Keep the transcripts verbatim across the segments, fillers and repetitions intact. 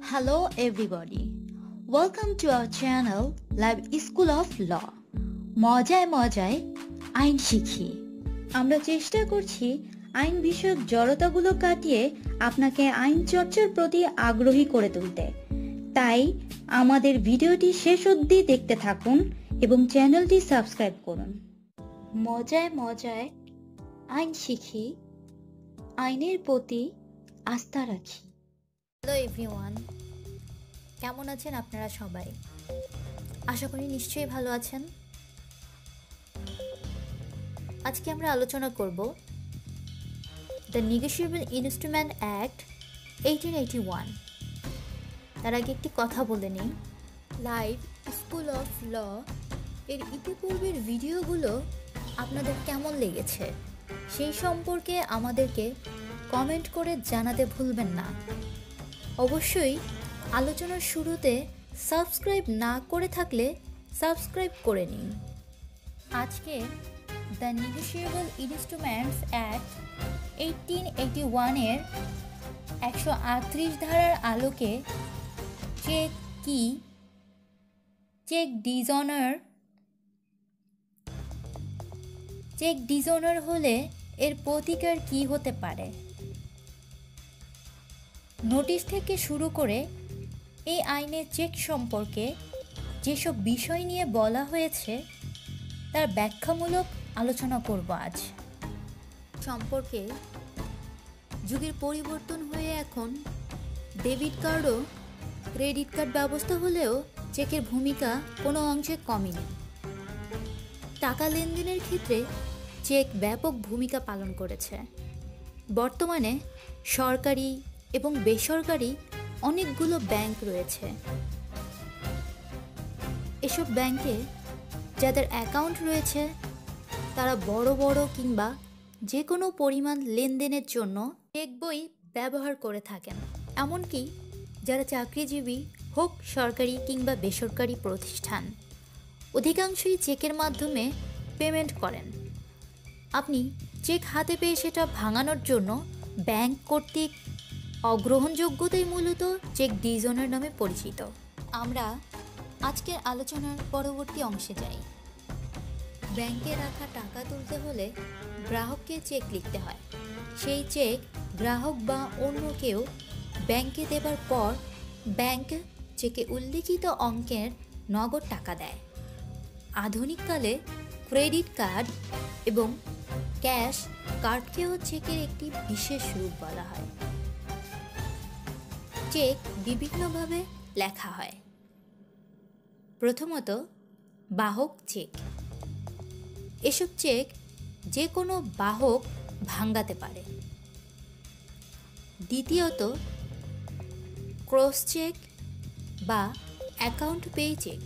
Hello everybody. Welcome to our channel Live School of Law. মজায় মজায় আইন শিখি। আমরা চেষ্টা করছি আইন বিষয়ক জড়তাগুলো কাটিয়ে আপনাকে আইন চর্চার প্রতি আগ্রহী করে তুলতে। তাই আমাদের ভিডিওটি শেষ অবধি দেখতে থাকুন এবং চ্যানেলটি সাবস্ক্রাইব করুন। মজায় মজায় আইন শিখি, আইনের প্রতি আস্থা রাখি। হ্যালো এভরিওয়ান, কেমন আছেন আপনারা সবাই? আশা করি নিশ্চয়ই ভালো আছেন। আজকে আমরা আলোচনা করব the negotiable instrument act eighteen eighty one. তার আগে একটি কথা বলে নিই, লাইভ স্কুল অফ ল এর ইতিপূর্বের ভিডিওগুলো আপনাদের কেমন লেগেছে সেই সম্পর্কে আমাদেরকে কমেন্ট করে জানাতে ভুলবেন না। অবশ্যই আলোচনার শুরুতে সাবস্ক্রাইব না করে থাকলে সাবস্ক্রাইব করে নিন। আজকে the negotiable instruments act eighteen eighty ওয়ানের একশো আটত্রিশ ধারার আলোকে চেক কি, চেক ডিসঅনার, চেক ডিসঅনার হলে এর প্রতিকার কি হতে পারে, নোটিশ থেকে শুরু করে এই আইনের চেক সম্পর্কে যেসব বিষয় নিয়ে বলা হয়েছে তার ব্যাখ্যামূলক আলোচনা করব আজ। সম্পর্কে যুগের পরিবর্তন হয়ে এখন ডেবিট কার্ড ও ক্রেডিট কার্ড ব্যবস্থা হলেও চেকের ভূমিকা কোনো অংশে কমেনি। টাকা লেনদেনের ক্ষেত্রে চেক ব্যাপক ভূমিকা পালন করেছে। বর্তমানে সরকারি এবং বেসরকারি অনেকগুলো ব্যাংক রয়েছে। এসব ব্যাংকে যাদের অ্যাকাউন্ট রয়েছে তারা বড় বড় কিংবা যে কোনো পরিমাণ লেনদেনের জন্য চেক বই ব্যবহার করে থাকেন। এমনকি যারা চাকরিজীবী হোক সরকারি কিংবা বেসরকারি প্রতিষ্ঠান, অধিকাংশই চেকের মাধ্যমে পেমেন্ট করেন। আপনি চেক হাতে পেয়ে সেটা ভাঙানোর জন্য ব্যাংক কর্তৃক অগ্রহণযোগ্যতাই মূলত চেক ডিসঅনার নামে পরিচিত। আমরা আজকের আলোচনার পরবর্তী অংশে যাই। ব্যাংকে রাখা টাকা তুলতে হলে গ্রাহককে চেক লিখতে হয়। সেই চেক গ্রাহক বা অন্য কেউ ব্যাংকে দেবার পর ব্যাংক চেকে উল্লিখিত অঙ্কের নগদ টাকা দেয়। আধুনিককালে ক্রেডিট কার্ড এবং ক্যাশ কার্ডকেও চেকের একটি বিশেষ রূপ বলা হয়। চেক বিভিন্নভাবে লেখা হয়। প্রথমত, বাহক চেক। এসব চেক যে কোনো বাহক ভাঙাতে পারে। দ্বিতীয়ত, ক্রস চেক বা অ্যাকাউন্ট পে চেক।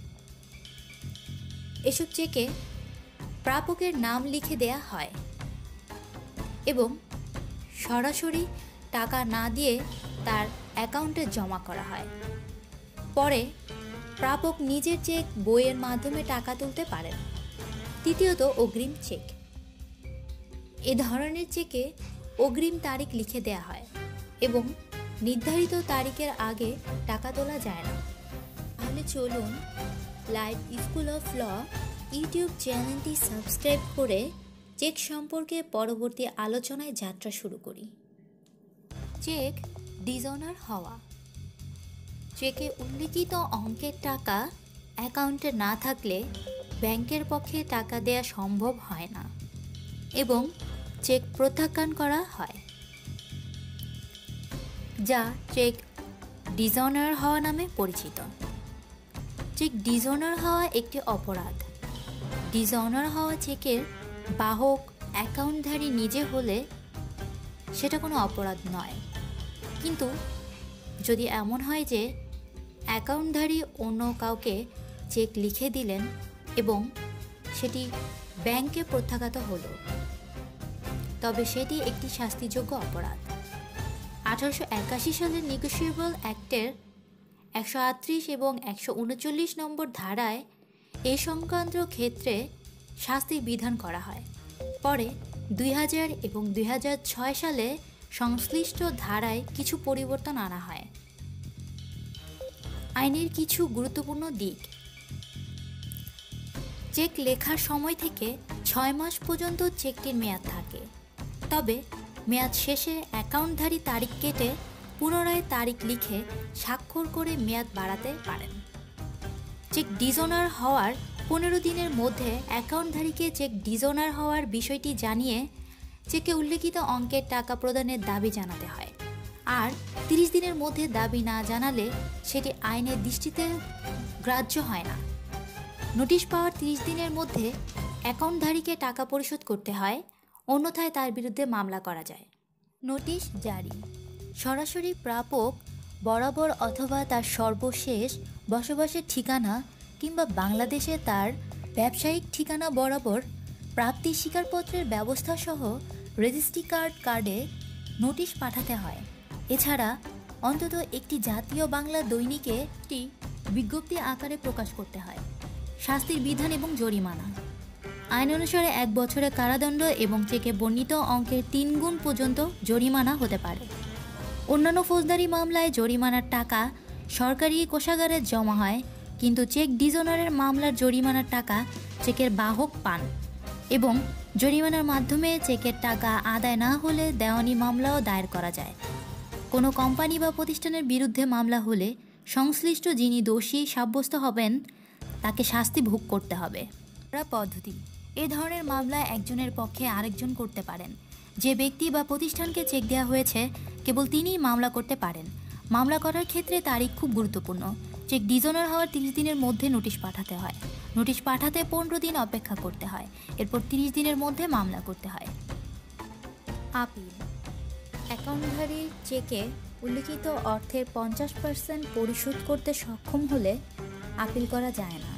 এসব চেকে প্রাপকের নাম লিখে দেয়া হয় এবং সরাসরি টাকা না দিয়ে তার অ্যাকাউন্টে জমা করা হয়। পরে প্রাপক নিজের চেক বইয়ের মাধ্যমে টাকা তুলতে পারেন। তৃতীয়ত, অগ্রিম চেক। এ ধরনের চেকে অগ্রিম তারিখ লিখে দেয়া হয় এবং নির্ধারিত তারিখের আগে টাকা তোলা যায় না। তাহলে চলুন live school of law YouTube চ্যানেলটি সাবস্ক্রাইব করে চেক সম্পর্কে পরবর্তী আলোচনায় যাত্রা শুরু করি। চেক ডিসঅনার হওয়া। চেকে উল্লিখিত অঙ্কের টাকা অ্যাকাউন্টে না থাকলে ব্যাংকের পক্ষে টাকা দেয়া সম্ভব হয় না এবং চেক প্রত্যাখ্যান করা হয়, যা চেক ডিসঅনার হওয়া নামে পরিচিত। চেক ডিসঅনার হওয়া একটি অপরাধ। ডিসঅনার হওয়া চেকের বাহক অ্যাকাউন্টধারী নিজে হলে সেটা কোনো অপরাধ নয়, কিন্তু যদি এমন হয় যে অ্যাকাউন্টধারী অন্য কাউকে চেক লিখে দিলেন এবং সেটি ব্যাংকে প্রত্যাখ্যাত হলো, তবে সেটি একটি শাস্তিযোগ্য অপরাধ। আঠারোশো একাশি সালের নেগোশিয়েবল অ্যাক্টের একশো আটত্রিশ এবং একশো উনচল্লিশ নম্বর ধারায় এ সংক্রান্ত ক্ষেত্রে শাস্তি বিধান করা হয়। পরে দুই হাজার এবং দুই হাজার ছয় সালে সংশ্লিষ্ট ধারায় কিছু পরিবর্তন আনা হয়। আইনের কিছু গুরুত্বপূর্ণ দিক। চেক লেখার সময় থেকে ছয় মাস পর্যন্ত চেকটির মেয়াদ থাকে, তবে মেয়াদ শেষে অ্যাকাউন্টধারী তারিখ কেটে পুনরায় তারিখ লিখে স্বাক্ষর করে মেয়াদ বাড়াতে পারেন। চেক ডিসঅনার হওয়ার পনেরো দিনের মধ্যে অ্যাকাউন্টধারীকে চেক ডিসঅনার হওয়ার বিষয়টি জানিয়ে চেকে উল্লেখিত অঙ্কের টাকা প্রদানের দাবি জানাতে হয়, আর তিরিশ দিনের মধ্যে দাবি না জানালে সেটি আইনের দৃষ্টিতে গ্রাহ্য হয় না। নোটিশ পাওয়ার তিরিশ দিনের মধ্যে অ্যাকাউন্টধারীকে টাকা পরিশোধ করতে হয়, অন্যথায় তার বিরুদ্ধে মামলা করা যায়। নোটিশ জারি সরাসরি প্রাপক বরাবর অথবা তার সর্বশেষ বসবাসের ঠিকানা কিংবা বাংলাদেশে তার ব্যবসায়িক ঠিকানা বরাবর প্রাপ্তি স্বীকারপত্রের ব্যবস্থা সহ রেজিস্ট্রি কার্ড কার্ডে নোটিশ পাঠাতে হয়। এছাড়া অন্তত একটি জাতীয় বাংলা দৈনিকে একটি বিজ্ঞপ্তি আকারে প্রকাশ করতে হয়। শাস্তির বিধান এবং জরিমানা। আইন অনুসারে এক বছরের কারাদণ্ড এবং চেকে বর্ণিত অঙ্কের তিন গুণ পর্যন্ত জরিমানা হতে পারে। অন্যান্য ফৌজদারি মামলায় জরিমানার টাকা সরকারি কোষাগারে জমা হয়, কিন্তু চেক ডিসঅনারের মামলার জরিমানার টাকা চেকের বাহক পান এবং জরিমানার মাধ্যমে চেকের টাকা আদায় না হলে দেওয়ানি মামলাও দায়ের করা যায়। কোনো কোম্পানি বা প্রতিষ্ঠানের বিরুদ্ধে মামলা হলে সংশ্লিষ্ট যিনি দোষী সাব্যস্ত হবেন তাকে শাস্তি ভোগ করতে হবে। পদ্ধতি এ ধরনের মামলা একজনের পক্ষে আরেকজন করতে পারেন। যে ব্যক্তি বা প্রতিষ্ঠানকে চেক দেওয়া হয়েছে কেবল তিনিই মামলা করতে পারেন। মামলা করার ক্ষেত্রে তারিখ খুব গুরুত্বপূর্ণ। চেক ডিসঅনার হওয়ার তিরিশ দিনের মধ্যে নোটিশ পাঠাতে হয়। নোটিশ পাঠাতে পনেরো দিন অপেক্ষা করতে হয়, এরপর তিরিশ দিনের মধ্যে মামলা করতে হয়। আপিল অ্যাকাউন্টধারী চেকে উল্লিখিত অর্থের পঞ্চাশ পার্সেন্ট পরিশোধ করতে সক্ষম হলে আপিল করা যায় না।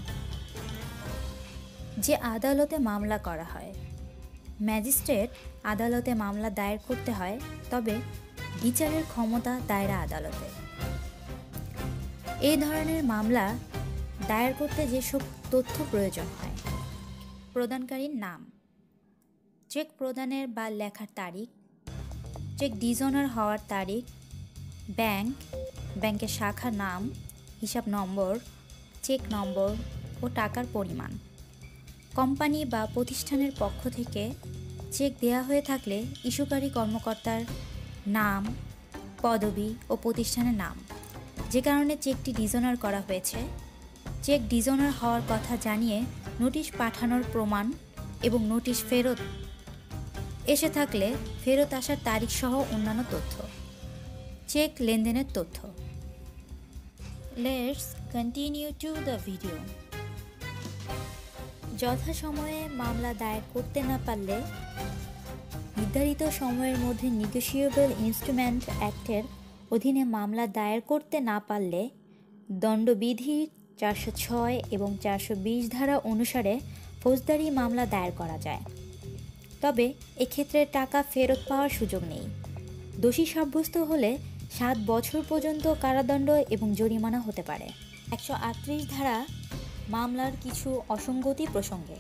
যে আদালতে মামলা করা হয়, ম্যাজিস্ট্রেট আদালতে মামলা দায়ের করতে হয়, তবে বিচারের ক্ষমতা দায়রা আদালতে। এই ধরনের মামলা দায়ের করতে যেসব তথ্য প্রয়োজন হয়: প্রদানকারীর নাম, চেক প্রদানের বা লেখার তারিখ, চেক ডিসঅনার হওয়ার তারিখ, ব্যাংক, ব্যাংকের শাখার নাম, হিসাব নম্বর, চেক নম্বর ও টাকার পরিমাণ। কোম্পানি বা প্রতিষ্ঠানের পক্ষ থেকে চেক দেয়া হয়ে থাকলে ইস্যুকারী কর্মকর্তার নাম, পদবি ও প্রতিষ্ঠানের নাম, যে কারণে চেকটি ডিসঅনার করা হয়েছে, চেক ডিসঅনার হওয়ার কথা জানিয়ে নোটিশ পাঠানোর প্রমাণ এবং নোটিশ ফেরত এসে থাকলে ফেরত আসার তারিখ সহ অন্যান্য তথ্য। চেক লেনদেনের তথ্য। Let's continue to the video. যথাসময়ে মামলা দায়ের করতে না পারলে নির্ধারিত সময়ের মধ্যে নেগোশিয়েবল ইনস্ট্রুমেন্ট অ্যাক্টের অধীনে মামলা দায়ের করতে না পারলে দণ্ডবিধির চারশো ছয় এবং চারশো বিশ ধারা অনুসারে ফৌজদারি মামলা দায়ের করা যায়, তবে এক্ষেত্রে টাকা ফেরত পাওয়ার সুযোগ নেই। দোষী সাব্যস্ত হলে সাত বছর পর্যন্ত কারাদণ্ড এবং জরিমানা হতে পারে। একশো আটত্রিশ ধারা মামলার কিছু অসঙ্গতি প্রসঙ্গে।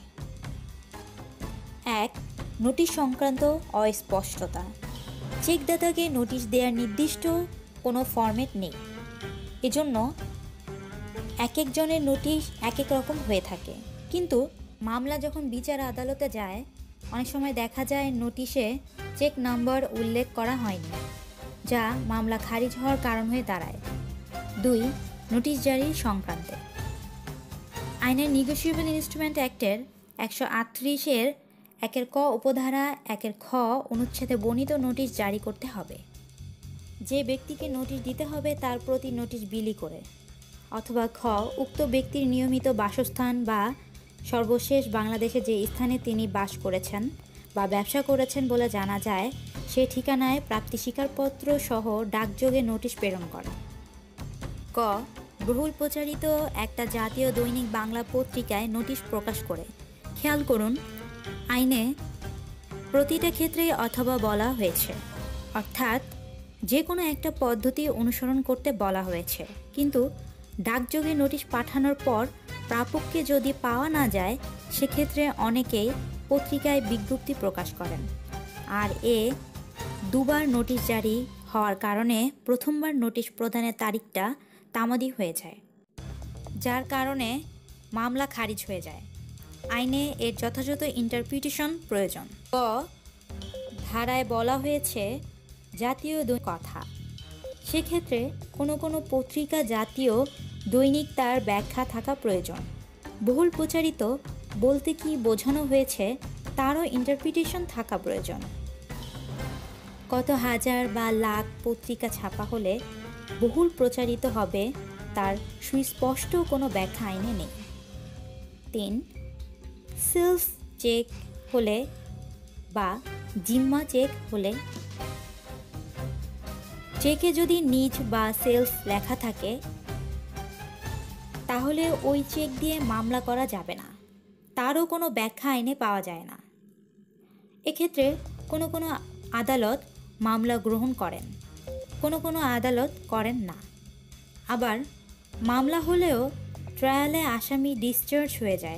এক, নোটিশ সংক্রান্ত অস্পষ্টতা। চেকদাতাকে নোটিশ দেওয়ার নির্দিষ্ট কোনো ফরম্যাট নেই, এজন্য এক একজনের নোটিশ এক এক রকম হয়ে থাকে। কিন্তু মামলা যখন বিচার আদালতে যায়, অনেক সময় দেখা যায় নোটিশে চেক নাম্বার উল্লেখ করা হয়নি, যা মামলা খারিজ হওয়ার কারণ হয়ে দাঁড়ায়। দুই, নোটিশ জারি সংক্রান্তে। আইনের নেগোশিয়েবল ইনস্ট্রুমেন্ট অ্যাক্টের একশো আটত্রিশের একের ক উপধারা একের খ অনুচ্ছেদে বর্ণিত নোটিশ জারি করতে হবে। যে ব্যক্তিকে নোটিশ দিতে হবে তার প্রতি নোটিশ বিলি করে, অথবা খ উক্ত ব্যক্তির নিয়মিত বাসস্থান বা সর্বশেষ বাংলাদেশে যে স্থানে তিনি বাস করেছেন বা ব্যবসা করেছেন বলে জানা যায় সে ঠিকানায় প্রাপ্তি স্বীকারপত্র সহ ডাকযোগে নোটিশ প্রেরণ করা। ক বহুল প্রচারিত একটা জাতীয় দৈনিক বাংলা পত্রিকায় নোটিশ প্রকাশ করে। খেয়াল করুন, আইনে প্রতিটা ক্ষেত্রেই অথবা বলা হয়েছে, অর্থাৎ যে কোনো একটা পদ্ধতি অনুসরণ করতে বলা হয়েছে, কিন্তু ডাকযোগে নোটিশ পাঠানোর পর প্রাপককে যদি পাওয়া না যায় সেক্ষেত্রে অনেকেই পত্রিকায় বিজ্ঞপ্তি প্রকাশ করেন। আর এ দুবার নোটিশ জারি হওয়ার কারণে প্রথমবার নোটিশ প্রদানের তারিখটা তামাদি হয়ে যায়, যার কারণে মামলা খারিজ হয়ে যায়। আইনে এর যথাযথ ইন্টারপ্রিটেশন প্রয়োজন। ক ধারায় বলা হয়েছে জাতীয় কথা, সেক্ষেত্রে কোনো কোনো পত্রিকা জাতীয় দৈনিক তার ব্যাখ্যা থাকা প্রয়োজন। বহুল প্রচারিত বলতে কি বোঝানো হয়েছে তারও ইন্টারপ্রিটেশন থাকা প্রয়োজন। কত হাজার বা লাখ পত্রিকা ছাপা হলে বহুল প্রচারিত হবে তার সুস্পষ্ট কোনো ব্যাখ্যা আইনে নেই। তিন সেলফ চেক হলে বা জিম্মা চেক হলে, চেকে যদি নিজ বা সেলফ লেখা থাকে তাহলে ওই চেক দিয়ে মামলা করা যাবে না, তারও কোনো ব্যাখ্যা আইনে পাওয়া যায় না। এক্ষেত্রে কোনো কোনো আদালত মামলা গ্রহণ করেন, কোনো কোনো আদালত করেন না। আবার মামলা হলেও ট্রায়ালে আসামি ডিসচার্জ হয়ে যায়।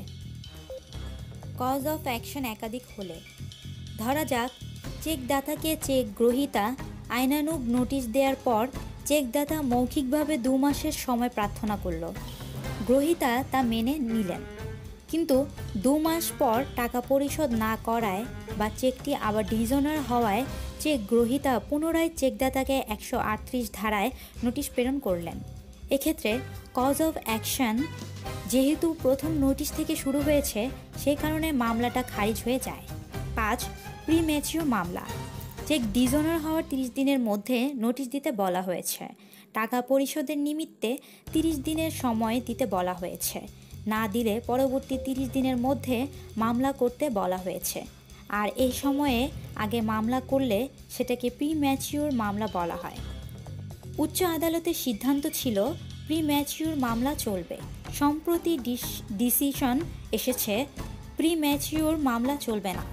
কজ অফ অ্যাকশন একাধিক হলে, ধরা যাক চেকদাতাকে চেক গ্রহীতা আইনানুগ নোটিশ দেওয়ার পর চেকদাতা মৌখিকভাবে দু মাসের সময় প্রার্থনা করল, গ্রহীতা তা মেনে নিলেন, কিন্তু দু মাস পর টাকা পরিশোধ না করায় বা চেকটি আবার ডিসঅনার হওয়ায় চেক গ্রহীতা পুনরায় চেকদাতাকে একশো আটত্রিশ ধারায় নোটিশ প্রেরণ করলেন। এক্ষেত্রে কজ অফ অ্যাকশন যেহেতু প্রথম নোটিশ থেকে শুরু হয়েছে, সেই কারণে মামলাটা খারিজ হয়ে যায়। পাঁচ প্রিম্যাচিওর মামলা, চেক ডিসঅনার হওয়ার তিরিশ দিনের মধ্যে নোটিশ দিতে বলা হয়েছে, টাকা পরিশোধের নিমিত্তে তিরিশ দিনের সময় দিতে বলা হয়েছে, না দিলে পরবর্তী তিরিশ দিনের মধ্যে মামলা করতে বলা হয়েছে, আর এই সময়ে আগে মামলা করলে সেটাকে প্রিম্যাচিওর মামলা বলা হয়। উচ্চ আদালতের সিদ্ধান্ত ছিল প্রিম্যাচিওর মামলা চলবে, সম্প্রতি ডিসিশন এসেছে প্রিম্যাচিওর মামলা চলবে না।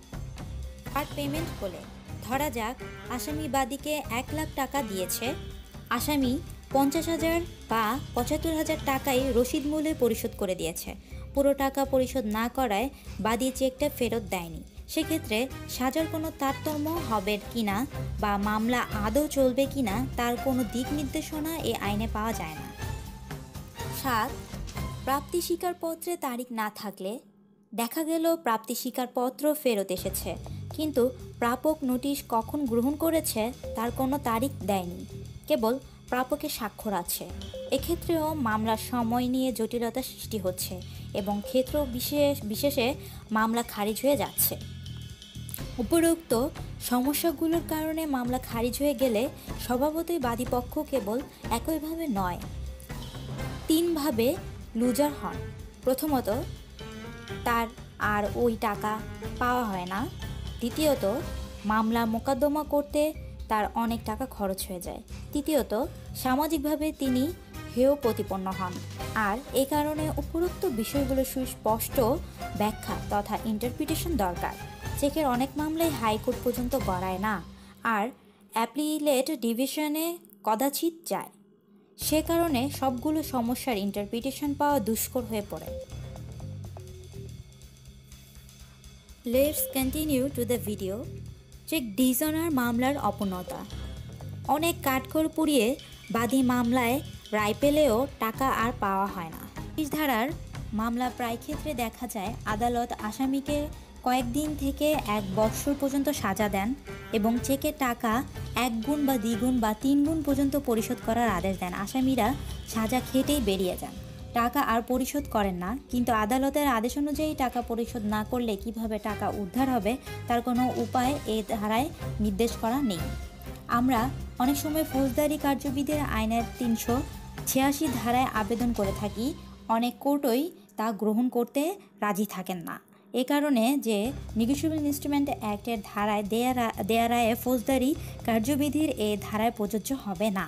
আর পেমেন্ট হলে, ধরা যাক আসামি বাদীকে এক লাখ টাকা দিয়েছে, আসামি পঞ্চাশ হাজার বা পঁচাত্তর হাজার টাকাই রসিদ মূল্যে পরিশোধ করে দিয়েছে, পুরো টাকা পরিশোধ না করায় বাদী চেকটা ফেরত দেয়নি, সেক্ষেত্রে সাজার কোনো তারতম্য হবে কিনা বা মামলা আদৌ চলবে কিনা তার কোনো দিক নির্দেশনা এ আইনে পাওয়া যায় না। সাত প্রাপ্তি স্বীকারপত্রে তারিখ না থাকলে, দেখা গেল প্রাপ্তি স্বীকারপত্র ফেরত এসেছে কিন্তু প্রাপক নোটিশ কখন গ্রহণ করেছে তার কোনো তারিখ দেয়নি, কেবল প্রাপকের স্বাক্ষর আছে, এক্ষেত্রেও মামলার সময় নিয়ে জটিলতা সৃষ্টি হচ্ছে এবং ক্ষেত্র বিশেষ বিশেষে মামলা খারিজ হয়ে যাচ্ছে। উপরোক্ত সমস্যাগুলোর কারণে মামলা খারিজ হয়ে গেলে স্বভাবতই বাদীপক্ষ কেবল একইভাবে নয়, তিনভাবে লুজার হন। প্রথমত, তার আর ওই টাকা পাওয়া হয় না। দ্বিতীয়ত, মামলা মোকদ্দমা করতে তার অনেক টাকা খরচ হয়ে যায়। তৃতীয়ত, সামাজিকভাবে তিনি হেয় প্রতিপন্ন হন। আর এ কারণে উপরোক্ত বিষয়গুলো সুস্পষ্ট ব্যাখ্যা তথা ইন্টারপ্রিটেশন দরকার। চেকের অনেক মামলাই হাইকোর্ট পর্যন্ত গড়ায় না, আর অ্যাপিলেট ডিভিশনে কদাচিৎ যায়। সে কারণে সবগুলো সমস্যার ইন্টারপ্রিটেশন পাওয়া দুষ্কর হয়ে পড়ে। Let's continue to the video. Check dishonour মামলার অপূর্ণতা। অনেক কাঠখড় পুড়িয়ে বাদী মামলায় রায় পেলেও টাকা আর পাওয়া হয় না। তিরিশ ধারার মামলা প্রায় ক্ষেত্রে দেখা যায় আদালত আসামিকে কয়েকদিন থেকে এক বৎসর পর্যন্ত সাজা দেন এবং চেকের টাকা এক গুণ বা দ্বিগুণ বা তিন গুণ পর্যন্ত পরিশোধ করার আদেশ দেন। আসামিরা সাজা খেটেই বেরিয়ে যান, টাকা আর পরিশোধ করেন না, কিন্তু আদালতের আদেশ অনুযায়ী টাকা পরিশোধ না করলে কিভাবে টাকা উদ্ধার হবে তার কোনো উপায় এ ধারায় নির্দেশ করা নেই। আমরা অনেক সময় ফৌজদারি কার্যবিধির আইনের তিনশো ছিয়াশি ধারায় আবেদন করে থাকি, অনেক কোর্টই তা গ্রহণ করতে রাজি থাকেন না। এ কারণে যে নেগোশিয়েবল ইনস্ট্রুমেন্ট অ্যাক্টের ধারায় দেয়া দেয়া রায়ে ফৌজদারি কার্যবিধির এ ধারায় প্রযোজ্য হবে না।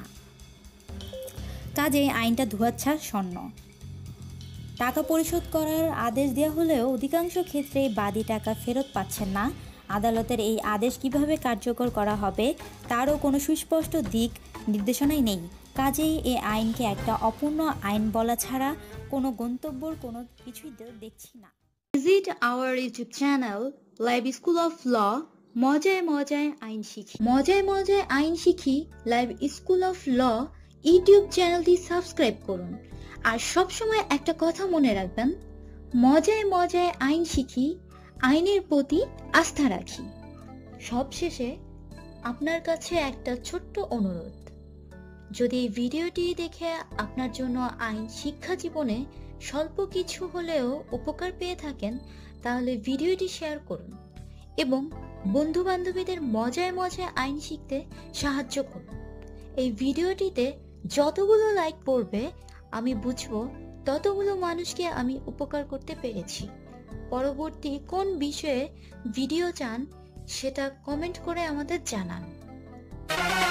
কাজেই আইনটা ধোঁয়াচ্ছা শূন্য। টাকা পরিশোধ করার আদেশ দেওয়া হলেও অধিকাংশ ক্ষেত্রেই বাদী টাকা ফেরত পাচ্ছেন না। আদালতের এই আদেশ কিভাবে কার্যকর করা হবে তারও কোনো সুস্পষ্ট দিক নির্দেশনাই নেই। কাজেই এই আইনকে একটা অপূর্ণ আইন বলা ছাড়া কোনো গন্তব্যর কোনো কিছুই দেখছি না। Visit our YouTube channel Live School of Law মজায় মজায় আইন শিখি। মজায় মজায় আইন শিখি live school of law YouTube চ্যানেলটি সাবস্ক্রাইব করুন। আর সবসময় একটা কথা মনে রাখবেন, মজায় মজায় আইন শিখি, আইনের প্রতি আস্থা রাখি। সবশেষে আপনার কাছে একটা ছোট্ট অনুরোধ, যদি এই ভিডিওটি দেখে আপনার জন্য আইন শিক্ষা জীবনে স্বল্প কিছু হলেও উপকার পেয়ে থাকেন, তাহলে ভিডিওটি শেয়ার করুন এবং বন্ধু বান্ধবীদের মজায় মজায় আইন শিখতে সাহায্য করুন। এই ভিডিওটিতে যতগুলো লাইক পড়বে আমি বুঝবো ততগুলো মানুষকে আমি উপকার করতে পেরেছি। পরবর্তী কোন বিষয়ে ভিডিও চান সেটা কমেন্ট করে আমাদের জানান।